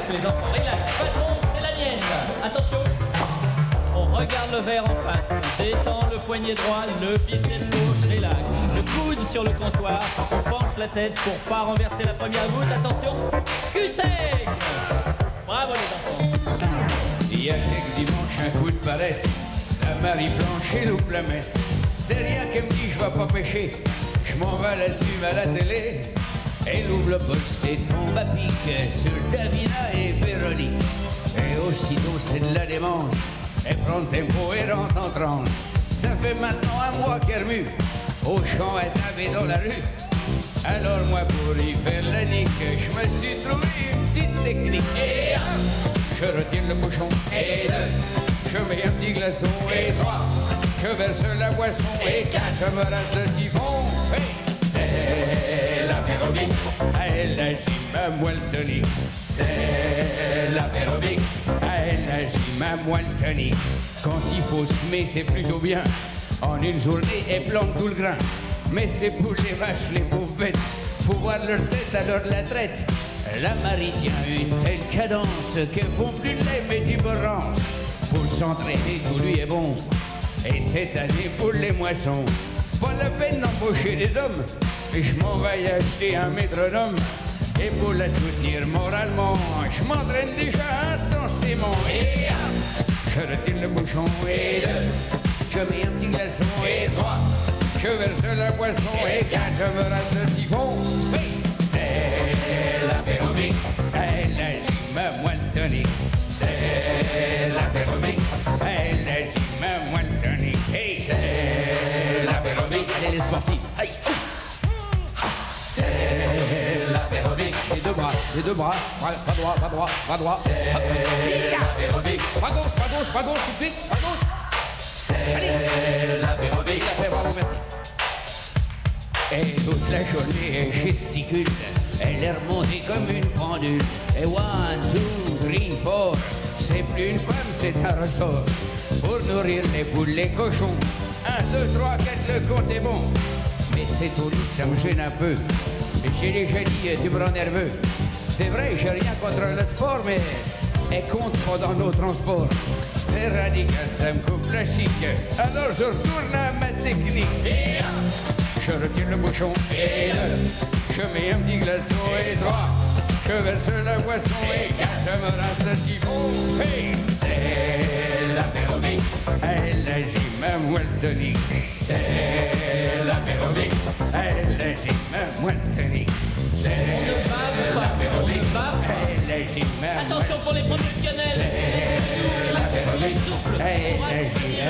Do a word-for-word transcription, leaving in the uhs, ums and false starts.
relax les enfants, relax. Patron, c'est la mienne. Attention. On regarde le verre en face. Détend le poignet droit, le biceps gauche, relax. Le coude sur le comptoir. On penche la tête pour pas renverser la première goutte. Attention. Cul sec. Bravo les enfants. Il y a quelques dimanches, un coup de paresse. La Marie Flancher loupe la messe. C'est rien qu'elle me dit, je vais pas pêcher. Je m'en vais la suivre à la télé. Elle ouvre le poste et tombe à pic sur Davina et Véronique. Et aussitôt c'est de la démence. Elle prend le tempo et rentre en transe. Ça fait maintenant un mois qu'elle remue. Au champ est tavé dans la rue. Alors moi pour y faire la nique, je me suis trouvé une petite technique. Et un, je retire le bouchon. Et deux, je mets un petit glaçon. Et trois, je verse la boisson. Et quatre, je me rase le typhon. Hey, c'est l'apérobique. Elle agit ma moelle tonique. C'est l'apérobique. Elle agit ma moelle tonique. Quand il faut semer, c'est plutôt bien. En une journée, elle plante tout le grain. Mais c'est pour les vaches, les pauvres bêtes. Faut voir leur tête, alors la traite. La Marie tient une telle cadence qu'elle font plus de lait, mais du borrance. Pour s'entraîner, tout lui est bon. Et cette année, pour les moissons, pas la peine d'embaucher des hommes. Je m'en vais acheter un métronome. Et pour la soutenir moralement, je m'entraîne déjà intensément. Et un, je retire le bouchon. Et deux, je mets un petit glaçon. Et trois, je verse la boisson. Et quatre, je me rase le typhon. Oui, c'est l'apérobique. Elle agit ma moelle tonique. C'est l'apérobique. Elle agit ma moelle tonique. Et c'est l'apérobique. Allez les sportifs. Aïe. C'est l'apérobique. Les deux bras, les deux bras, bras droit, bras droit, bras droit. C'est l'apérobique. Bras gauche, bras gauche, bras gauche, tout de suite, bras gauche. C'est l'apérobique. Il a fait, bravo, merci. Et toute la journée, elle gesticule. Elle est remontée comme une pendule. Et one, two, three, four. C'est plus une femme, c'est un ressort. Pour nourrir les poules, les cochons. Un, deux, trois, quatre, le compte est bon. Mais c'est au lit, ça me gêne un peu. J'ai déjà dit, tu me rends nerveux. C'est vrai, j'ai rien contre le sport, mais elle compte pas dans nos transports. C'est radical, ça me coupe la chic. Alors je retourne à ma technique. Et un, je retire le bouchon. Et deux, je mets un petit glaçon. Et trois, je verse la boisson. Et quatre, je me rase le typhon. Hey, c'est l'apérobique. Elle agit ma moelle tonique. C'est l'apérobique. Elle agit ma moelle tonique. C'est l'apérobique. Elle agit ma moelle tonique. Attention pour les professionnels. C'est l'apérobique. Elle agit